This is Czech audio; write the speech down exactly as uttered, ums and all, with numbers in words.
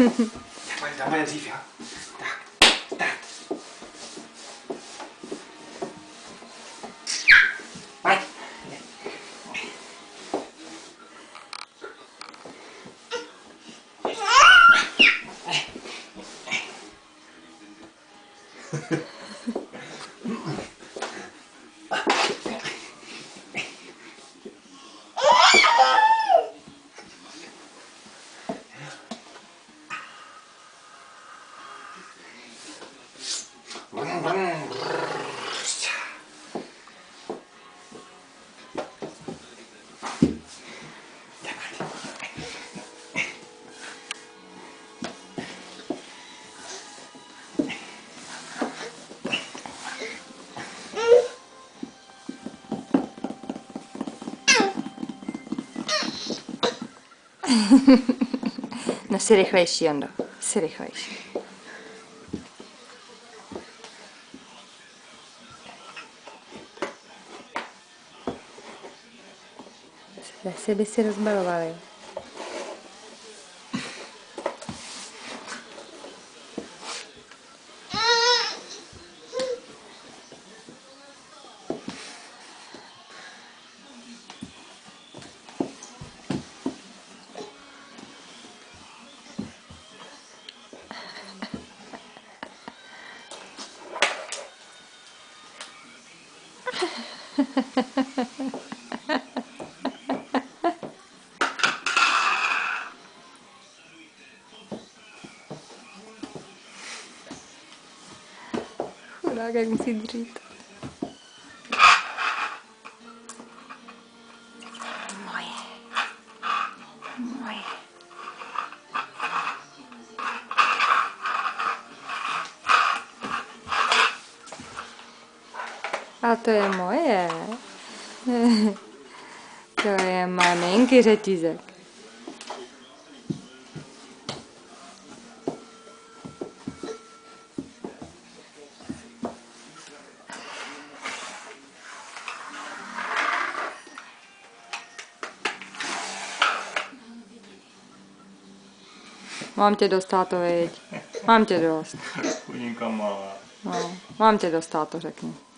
Tak, dáme dřív, jo? Tak, tak. Pojď. No jsi rychlejší, Jondo. Jsi rychlejší. Zase by si rozbalovali. Chudák, jak musí dřít. Moje. Moje. A to je moje. To je malinký řetízek. Mám tě dost, táto, viď? Mám tě dost. Chudinka malá. No, mám tě dost, táto, řekni.